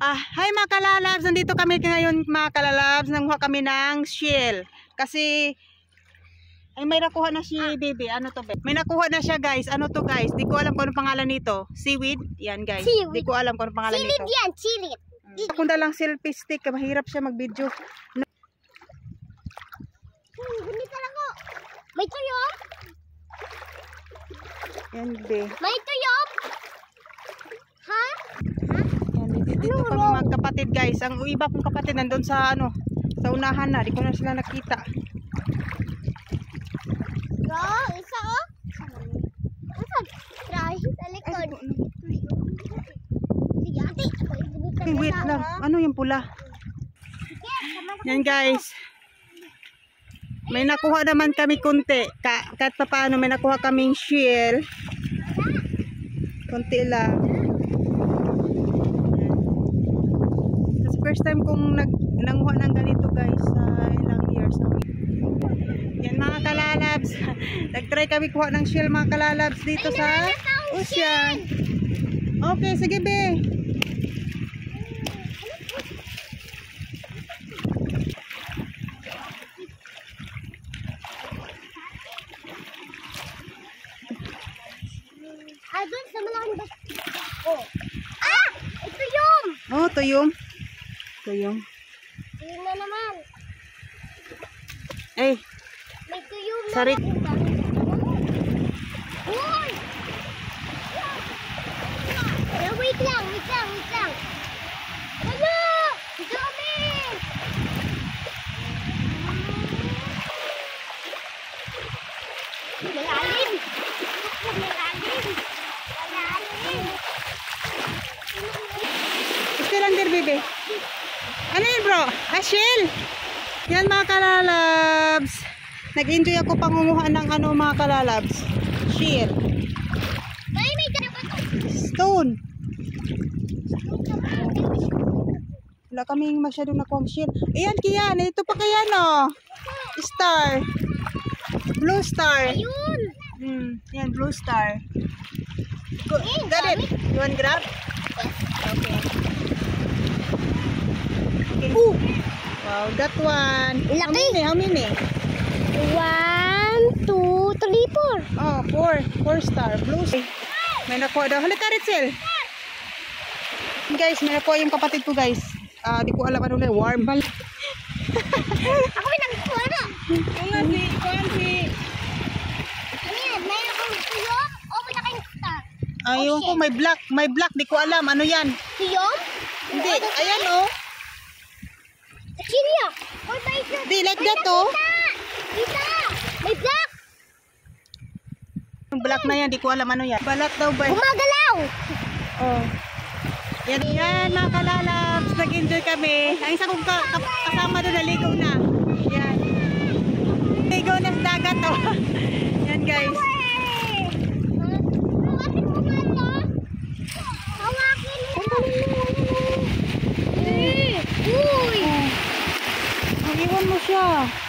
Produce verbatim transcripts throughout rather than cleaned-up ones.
Ah, hi mga kalalabs, nandito kami ngayon mga kalalabs, nanguha kami ng shell. Kasi ay may nakuha na si ah. Baby, ano to be? May nakuha na siya guys, ano to guys? Di ko alam kung ano pangalan nito. Seaweed? Yan guys. Seaweed. Di ko alam kung ano pangalan Chilid nito. Yan, chilid. Hmm. Ako na lang selfie stick, mahirap siya mag-video. No. Hmm, ganito lang ko. May tuyok? Yan be. May tuyok? Ha? Dito ano, kami mga kapatid guys. Ang iba kong kapatid nandun sa ano, sa unahan na. Di ko na sila nakita. Bro, isa oh. Isa. Try sa likod. Sige, ate. Hey, wait lang. Ano yung pula? Yan guys. May nakuha naman kami kunti. Ka kahit pa paano may nakuha kaming shell. Kunti lang. First time kong nag nanguha ng ganito guys sa uh, ilang years na. Yan mga kalalabs. Nag-try kami kuha ng shell mga kalalabs dito ay, sa ocean. Okay, sige be. Ah, doon sa malaking bas. Oh. Ah! Ito yung! Oh, ito yung. Ito yung. Tuyong na naman. Eh. May tuyong na. Sorry. Uy! Yeah, wait lang, wait lang, wait lang. Ano? Dami! Malalim! Malalim! Malalim! Gusto lang din, bebe. Ano yun bro? Ah, shell! Yan mga kalalabs. Nag-enjoy ako pangunguha ng ano mga kalalabs. Shell. Ay, may gana ba ito? Stone. Wala kaming masyadong nakuha shell. Ayan, Kian. Ito pa kaya no? Star. Blue star. Ayun. Hmm, yan, blue star. Go, got it. You want grab? Okay. Okay. Ooh. Wow, that one. Laki. How many? How many? One, two, three, four. Oh, four. Four star. Blue star. May nakuha daw. Halika, Ritzel. Guys, may nakuha yung kapatid ko, guys. Ah, uh, di ko alam ano na. Warm. Ako may nagkuha na. Yung nga si, kuhan si. Ano yan? May akong tuyok o may nakain star? Ayun ko, may black. May black. Di ko alam. Ano yan? Tuyok? Hindi. Ayan, oh. Chiria. Or may black. Di, like that, oh. Kita. May black. Yung black na yan. Di ko alam ano yan. Balat daw ba? Gumagalaw. Oh. Yan, yan mga kalalabs. Nag-enjoy kami. Ang isa kong ka kasama doon naligaw na. Yan. Ligaw na sa dagat, oh. Yan, guys. Hawakin mo nga ito. Hawakin mo. Uy. Ang iwan mo siya.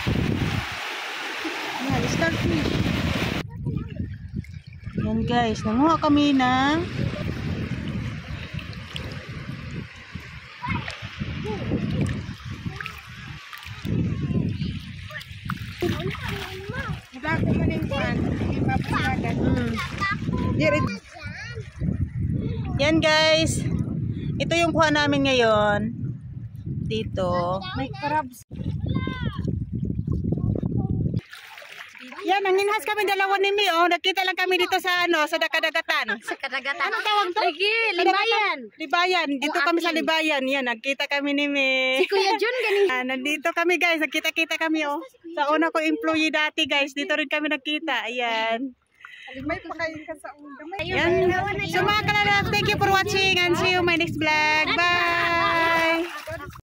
Yan, starfish. Yan, guys. Nanguha kami ng yan guys, ito yung kuha namin ngayon dito. May crabs. Yan, nanginhas kami dalawa ni Mi. Oh, nakita lang kami dito sa ano, sa dakadagatan. Sa kadagatan. Ano tawag to? Sige, Libayan. Libayan. Dito kami sa Libayan. Yan, nagkita kami ni Mi. Si Kuya Jun galing. Ah, nandito kami guys, nagkita-kita kami oh. Sa una ko employee dati guys, dito rin kami nagkita. Ayan. May pakain ka sa ulo. Yan. So mga kalalabs, thank you for watching and see you my next vlog. Bye!